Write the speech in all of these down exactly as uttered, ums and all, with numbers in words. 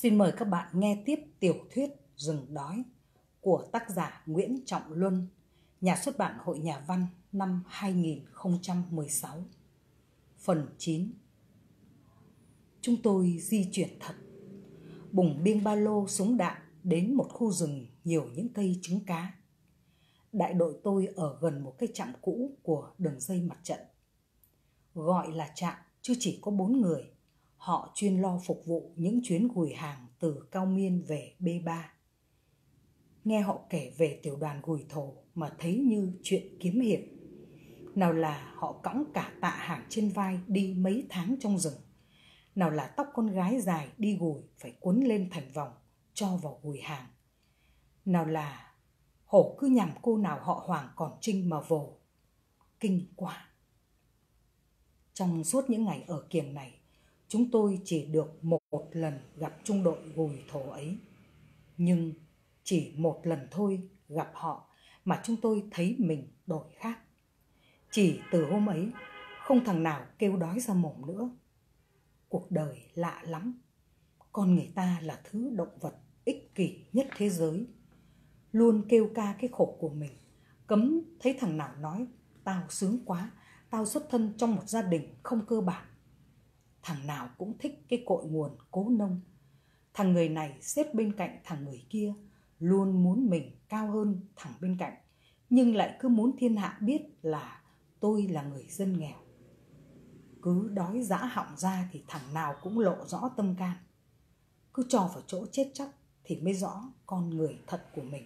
Xin mời các bạn nghe tiếp tiểu thuyết Rừng Đói của tác giả Nguyễn Trọng Luân, nhà xuất bản Hội Nhà văn năm hai nghìn không trăm mười sáu. Phần chín. Chúng tôi di chuyển thật, bùng biêng ba lô súng đạn đến một khu rừng nhiều những cây trứng cá. Đại đội tôi ở gần một cái trạm cũ của đường dây mặt trận. Gọi là trạm chứ chỉ có bốn người. Họ chuyên lo phục vụ những chuyến gùi hàng từ Cao Miên về B ba. Nghe họ kể về tiểu đoàn gùi thổ mà thấy như chuyện kiếm hiệp. Nào là họ cõng cả tạ hàng trên vai đi mấy tháng trong rừng. Nào là tóc con gái dài đi gùi phải quấn lên thành vòng cho vào gùi hàng. Nào là hổ cứ nhằm cô nào họ Hoàng còn Trinh mà vồ. Kinh quá! Trong suốt những ngày ở kiềng này, chúng tôi chỉ được một, một lần gặp trung đội gùi thổ ấy. Nhưng chỉ một lần thôi gặp họ mà chúng tôi thấy mình đổi khác. Chỉ từ hôm ấy, không thằng nào kêu đói ra mồm nữa. Cuộc đời lạ lắm. Con người ta là thứ động vật ích kỷ nhất thế giới. Luôn kêu ca cái khổ của mình. Cấm thấy thằng nào nói, tao sướng quá, tao xuất thân trong một gia đình không cơ bản. Thằng nào cũng thích cái cội nguồn cố nông. Thằng người này xếp bên cạnh thằng người kia, luôn muốn mình cao hơn thằng bên cạnh, nhưng lại cứ muốn thiên hạ biết là tôi là người dân nghèo. Cứ đói dã họng ra thì thằng nào cũng lộ rõ tâm can. Cứ cho vào chỗ chết chóc thì mới rõ con người thật của mình.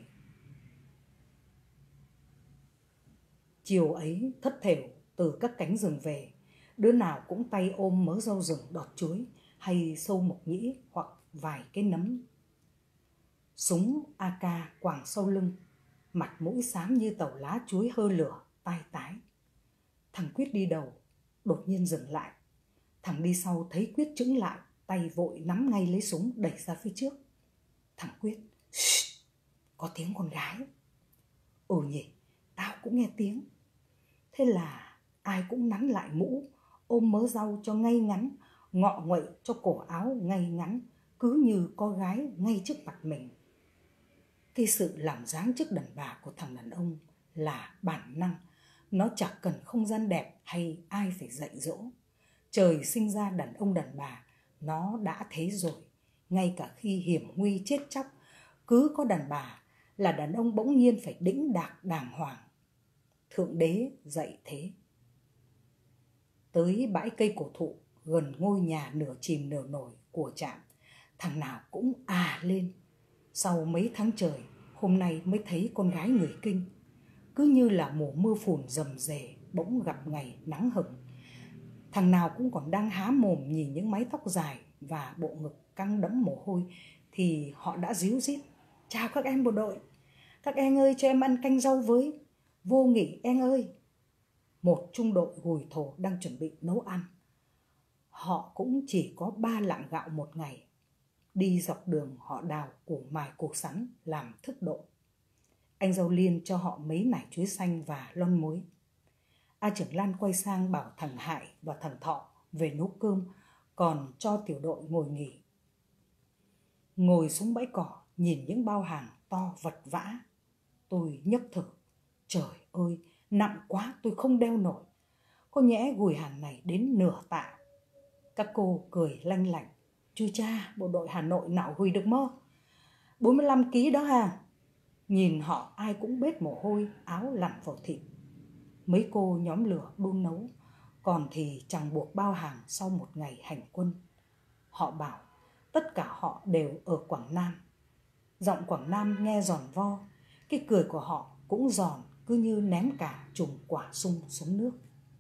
Chiều ấy thất thểu từ các cánh rừng về, đứa nào cũng tay ôm mớ rau rừng đọt chuối hay sâu mộc nhĩ hoặc vài cái nấm. Súng a ca quàng sau lưng, mặt mũi xám như tàu lá chuối hơ lửa, tai tái. Thằng Quyết đi đầu, đột nhiên dừng lại. Thằng đi sau thấy Quyết chững lại, tay vội nắm ngay lấy súng đẩy ra phía trước. Thằng Quyết, có tiếng con gái. Ừ nhỉ, tao cũng nghe tiếng. Thế là ai cũng nắn lại mũ, ôm mớ rau cho ngay ngắn, ngọ nguậy cho cổ áo ngay ngắn, cứ như có gái ngay trước mặt mình. Cái sự làm dáng trước đàn bà của thằng đàn ông là bản năng. Nó chẳng cần không gian đẹp hay ai phải dạy dỗ. Trời sinh ra đàn ông đàn bà, nó đã thế rồi. Ngay cả khi hiểm nguy chết chóc, cứ có đàn bà là đàn ông bỗng nhiên phải đĩnh đạc đàng hoàng. Thượng đế dạy thế. Tới bãi cây cổ thụ gần ngôi nhà nửa chìm nửa nổi của trạm, thằng nào cũng à lên. Sau mấy tháng trời, hôm nay mới thấy con gái người Kinh. Cứ như là mùa mưa phùn rầm rề bỗng gặp ngày nắng hửng. Thằng nào cũng còn đang há mồm nhìn những mái tóc dài và bộ ngực căng đẫm mồ hôi thì họ đã ríu rít. Chào các em bộ đội. Các em ơi, cho em ăn canh rau với. Vô nghỉ em ơi. Một trung đội gùi thổ đang chuẩn bị nấu ăn. Họ cũng chỉ có ba lạng gạo một ngày. Đi dọc đường họ đào củ mài củ sắn làm thức độ. Anh Dâu Liên cho họ mấy nải chuối xanh và lon muối. A Trưởng Lan quay sang bảo thằng Hải và thằng Thọ về nấu cơm, còn cho tiểu đội ngồi nghỉ. Ngồi xuống bãi cỏ nhìn những bao hàng to vật vã, tôi nhấc thử. Trời ơi, nặng quá tôi không đeo nổi. Có nhẽ gùi hàng này đến nửa tạ. Các cô cười lanh lảnh. Chú cha, bộ đội Hà Nội nào gùi được mơ. bốn mươi lăm ki lô gam đó hà. Nhìn họ ai cũng bết mồ hôi, áo lặn vào thịt. Mấy cô nhóm lửa đun nấu, còn thì chẳng buộc bao hàng sau một ngày hành quân. Họ bảo tất cả họ đều ở Quảng Nam. Giọng Quảng Nam nghe giòn vo, cái cười của họ cũng giòn cứ như ném cả chùm quả sung xuống nước.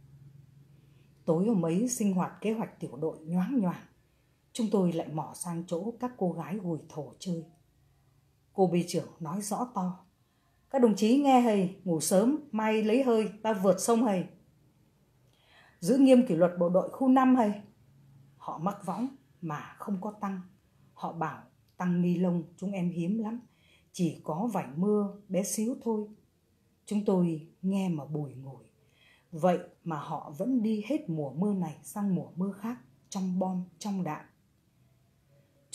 Tối hôm ấy sinh hoạt kế hoạch tiểu đội nhoáng nhoàng. Chúng tôi lại mò sang chỗ các cô gái gùi thổ chơi. Cô bê trưởng nói rõ to. Các đồng chí nghe hầy, ngủ sớm, mai lấy hơi, ta vượt sông hầy. Giữ nghiêm kỷ luật bộ đội khu năm hầy. Họ mắc võng mà không có tăng. Họ bảo tăng ni lông chúng em hiếm lắm, chỉ có vải mưa bé xíu thôi. Chúng tôi nghe mà bùi ngùi. Vậy mà họ vẫn đi hết mùa mưa này sang mùa mưa khác, trong bom, trong đạn.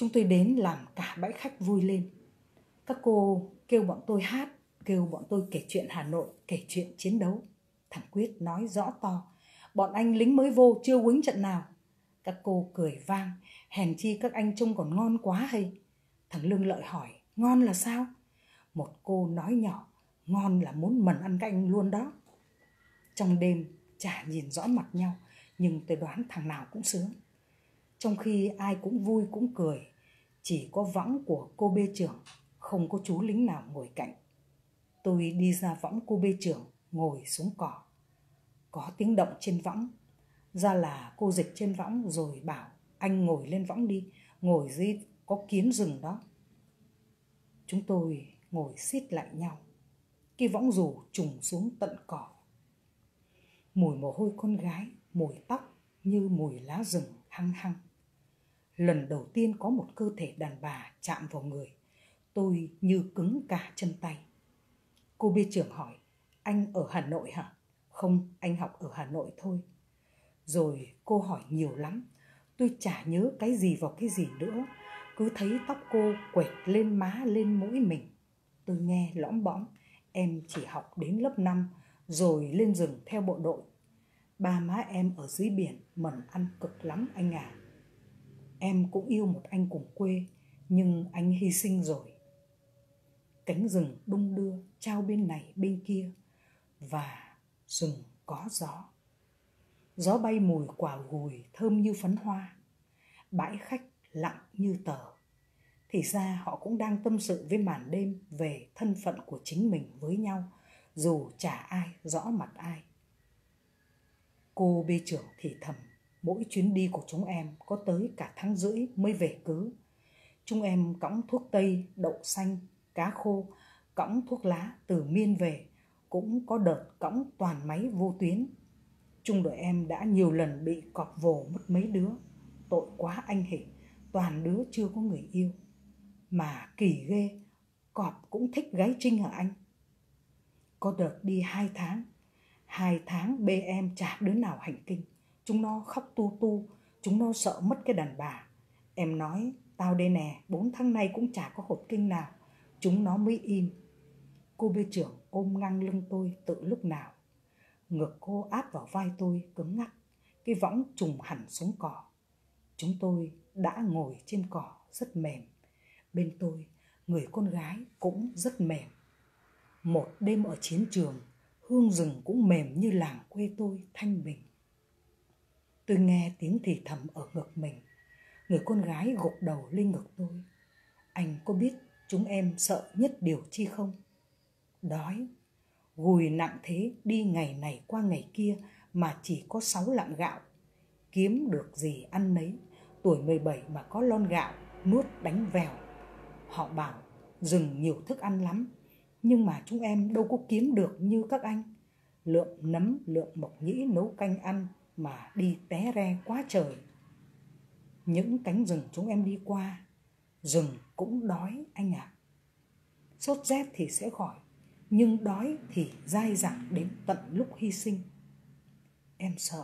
Chúng tôi đến làm cả bãi khách vui lên. Các cô kêu bọn tôi hát, kêu bọn tôi kể chuyện Hà Nội, kể chuyện chiến đấu. Thằng Quyết nói rõ to: bọn anh lính mới vô chưa quýnh trận nào. Các cô cười vang: hèn chi các anh trông còn ngon quá hay. Thằng Lương Lợi hỏi: ngon là sao? Một cô nói nhỏ: ngon là muốn mần ăn các anh luôn đó. Trong đêm chả nhìn rõ mặt nhau, nhưng tôi đoán thằng nào cũng sướng. Trong khi ai cũng vui cũng cười, chỉ có võng của cô bê trưởng, không có chú lính nào ngồi cạnh. Tôi đi ra võng cô bê trưởng, ngồi xuống cỏ. Có tiếng động trên võng. Ra là cô dịch trên võng rồi bảo: anh ngồi lên võng đi, ngồi dưới có kiến rừng đó. Chúng tôi ngồi xít lại nhau. Cái võng dù trùng xuống tận cỏ. Mùi mồ hôi con gái, mùi tóc như mùi lá rừng hăng hăng. Lần đầu tiên có một cơ thể đàn bà chạm vào người, tôi như cứng cả chân tay. Cô bê trưởng hỏi: anh ở Hà Nội hả? Không, anh học ở Hà Nội thôi. Rồi cô hỏi nhiều lắm, tôi chả nhớ cái gì vào cái gì nữa. Cứ thấy tóc cô quệt lên má lên mũi mình. Tôi nghe lõm bõm: em chỉ học đến lớp năm rồi lên rừng theo bộ đội. Ba má em ở dưới biển mần ăn cực lắm anh à. Em cũng yêu một anh cùng quê, nhưng anh hy sinh rồi. Cánh rừng đung đưa trao bên này bên kia, và rừng có gió. Gió bay mùi quả gùi thơm như phấn hoa. Bãi khách lặng như tờ. Thì ra họ cũng đang tâm sự với màn đêm về thân phận của chính mình với nhau, dù chả ai rõ mặt ai. Cô bê trưởng thì thầm: mỗi chuyến đi của chúng em có tới cả tháng rưỡi mới về cứ. Chúng em cõng thuốc tây, đậu xanh, cá khô, cõng thuốc lá từ Miên về, cũng có đợt cõng toàn máy vô tuyến. Trung đội em đã nhiều lần bị cọp vồ mất mấy đứa. Tội quá anh hỉ, toàn đứa chưa có người yêu. Mà kỳ ghê, cọp cũng thích gái Trinh hả anh? Có đợt đi hai tháng, hai tháng bê em chả đứa nào hành kinh. Chúng nó khóc tu tu, chúng nó sợ mất cái đàn bà. Em nói: tao đây nè, bốn tháng nay cũng chả có hột kinh nào. Chúng nó mới im. Cô bê trưởng ôm ngang lưng tôi tự lúc nào. Ngực cô áp vào vai tôi cứng ngắc. Cái võng trùng hẳn xuống cỏ. Chúng tôi đã ngồi trên cỏ rất mềm. Bên tôi, người con gái cũng rất mềm. Một đêm ở chiến trường, hương rừng cũng mềm như làng quê tôi thanh bình. Tôi nghe tiếng thì thầm ở ngực mình. Người con gái gục đầu lên ngực tôi. Anh có biết chúng em sợ nhất điều chi không? Đói. Gùi nặng thế, đi ngày này qua ngày kia mà chỉ có sáu lạng gạo. Kiếm được gì ăn nấy. Tuổi mười bảy mà có lon gạo, nuốt đánh vèo. Họ bảo rừng nhiều thức ăn lắm, nhưng mà chúng em đâu có kiếm được như các anh. Lượm nấm, lượm mộc nhĩ nấu canh ăn mà đi té re quá trời. Những cánh rừng chúng em đi qua, rừng cũng đói anh ạ. À. Sốt rét thì sẽ khỏi, nhưng đói thì dai dẳng đến tận lúc hy sinh. Em sợ.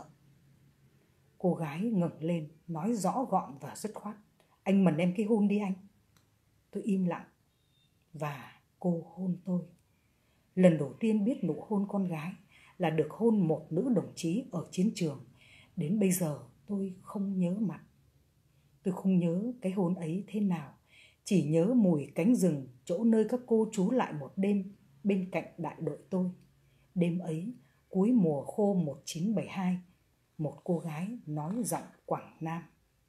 Cô gái ngẩng lên, nói rõ gọn và dứt khoát: anh mần em cái hôn đi anh. Tôi im lặng, và cô hôn tôi. Lần đầu tiên biết nụ hôn con gái là được hôn một nữ đồng chí ở chiến trường. Đến bây giờ tôi không nhớ mặt. Tôi không nhớ cái hôn ấy thế nào, chỉ nhớ mùi cánh rừng chỗ nơi các cô trú lại một đêm bên cạnh đại đội tôi. Đêm ấy, cuối mùa khô một chín bảy hai, một cô gái nói giọng Quảng Nam.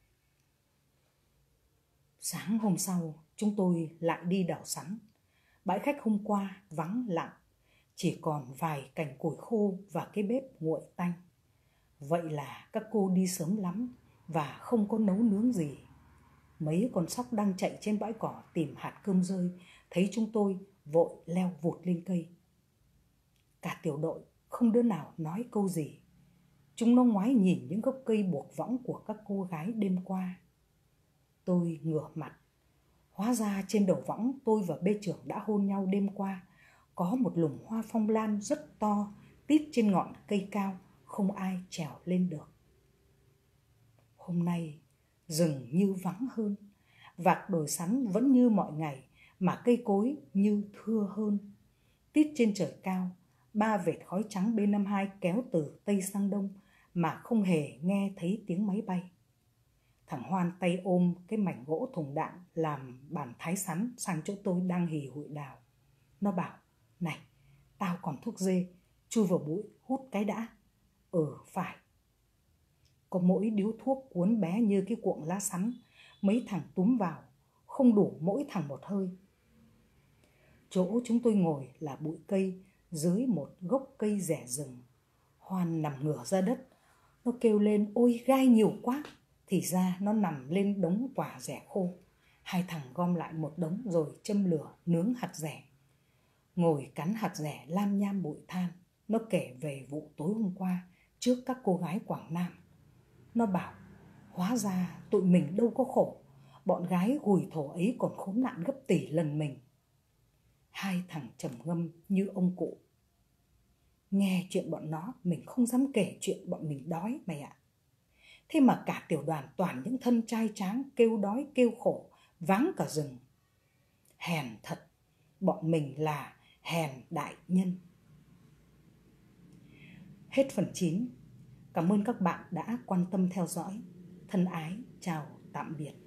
Sáng hôm sau, chúng tôi lại đi đào sắn. Bãi khách hôm qua vắng lặng, chỉ còn vài cành củi khô và cái bếp nguội tanh. Vậy là các cô đi sớm lắm và không có nấu nướng gì. Mấy con sóc đang chạy trên bãi cỏ tìm hạt cơm rơi, thấy chúng tôi vội leo vụt lên cây. Cả tiểu đội không đứa nào nói câu gì. Chúng nó ngoái nhìn những gốc cây buộc võng của các cô gái đêm qua. Tôi ngửa mặt. Hóa ra trên đầu võng tôi và bê trưởng đã hôn nhau đêm qua. Có một lùm hoa phong lan rất to, tít trên ngọn cây cao, không ai trèo lên được. Hôm nay rừng như vắng hơn, Vạc đồi sắn vẫn như mọi ngày, mà cây cối như thưa hơn. Tít trên trời cao, ba vệt khói trắng B năm mươi hai kéo từ Tây sang Đông mà không hề nghe thấy tiếng máy bay. Thằng Hoan tay ôm cái mảnh gỗ thùng đạn làm bàn thái sắn sang chỗ tôi đang hì hụi đào. Nó bảo, này, tao còn thuốc dê, chui vào bụi hút cái đã. Ừ, phải. Có mỗi điếu thuốc cuốn bé như cái cuộn lá sắn, mấy thằng túm vào, không đủ mỗi thằng một hơi. Chỗ chúng tôi ngồi là bụi cây dưới một gốc cây rẻ rừng. Hoan nằm ngửa ra đất, nó kêu lên ôi gai nhiều quá. Thì ra nó nằm lên đống quả rẻ khô. Hai thằng gom lại một đống rồi châm lửa nướng hạt rẻ. Ngồi cắn hạt rẻ lam nham bụi than, nó kể về vụ tối hôm qua trước các cô gái Quảng Nam. Nó bảo, hóa ra tụi mình đâu có khổ, bọn gái gùi thổ ấy còn khốn nạn gấp tỷ lần mình. Hai thằng trầm ngâm như ông cụ. Nghe chuyện bọn nó, mình không dám kể chuyện bọn mình đói mày ạ. Thế mà cả tiểu đoàn toàn những thân trai tráng kêu đói kêu khổ, váng cả rừng. Hèn thật, bọn mình là hèn đại nhân. Hết phần chín. Cảm ơn các bạn đã quan tâm theo dõi. Thân ái, chào tạm biệt.